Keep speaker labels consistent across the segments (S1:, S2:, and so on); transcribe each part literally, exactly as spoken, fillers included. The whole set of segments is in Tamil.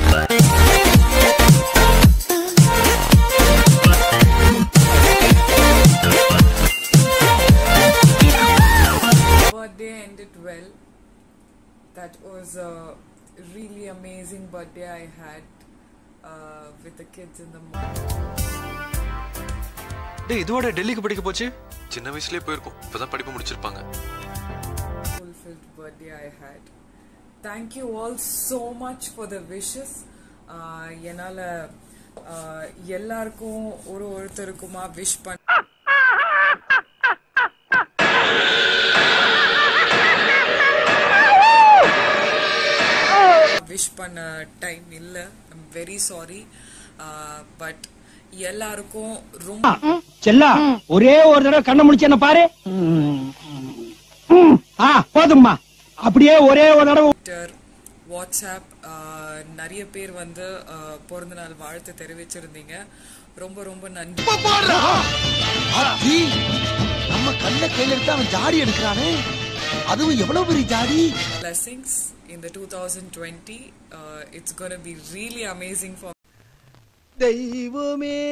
S1: Birthday ended well. That was a really amazing birthday I had uh, with the kids in the morning.
S2: டேய் இதுவோட டெல்லிக்கு படிக்க போச்சு சின்ன வயசுலயே போயிருக்கும் இப்பதான் படிப்பு முடிச்சிருப்பாங்க
S1: Fulfilled birthday I had. Thank you all so much for the wishes. uh, என்னால uh, எல்லாருக்கும் ஒரு ஒருத்தருக்குமா விஷ் பண்ண விஷ் பண்ண டைம் இல்ல. I'm very sorry. uh, but எல்லாருக்கும் ரொம்ப
S3: செல்லா ஒரே ஒரு தடவை கண்ண முடிச்சு என்ன பாரு. ஆ போதும்மா அப்படியே ஒரே ஒரு தடவை.
S1: வாட்ஸ்அப் நிறைய பேர் வந்து பிறந்த நாள் வாழ்த்து தெரிவிச்சிருந்தீங்க. ரொம்ப ரொம்ப நன்றி.
S4: நம்ம கண்ண கையில எடுத்து அவன் ஜாடி எடுக்கிறானே அதுவும் எவ்வளவு பெரிய ஜாடி.
S1: Blessings in the twenty twenty. uh, it's going to be really amazing for
S4: தெய்வமே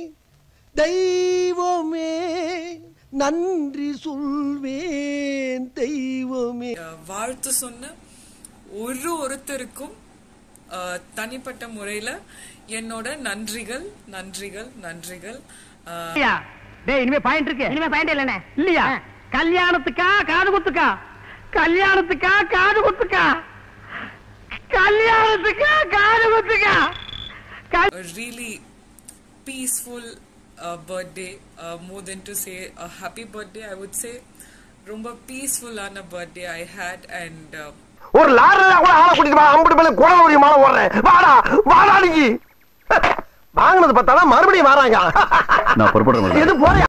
S4: தெய்வமே நன்றி சொல்வேன் தெய்வமே.
S1: வாழ்த்து சொன்ன ஒரு ஒருத்தருக்கும் தனிப்பட்ட முறையில என்னோட நன்றிகள் நன்றிகள் நன்றிகள்.
S3: டேய் இனிமே பாயிண்ட் இருக்கு. இனிமே பாயிண்ட் இல்லனே இல்லையா? கல்யாணத்துக்கா காது குத்துக்கா? கல்யாணத்துக்கா காது குத்துக்கா? கல்யாணத்துக்கா காது குத்துக்கா?
S1: A really peaceful uh, birthday, uh, more than to say a happy birthday, I would say ரொம்ப peaceful ஆன birthday I had. And uh,
S4: ஒரு லாரில கூட ஆள கூட்டிட்டு வா அம்புட்டு மேல குடல் ஒரு மாலை ஓடுறேன். வாடா வாடா நீ வாங்குனது பார்த்தால மறுபடியும் வராங்க. நான் புறப்படுறேன். எது போறியா?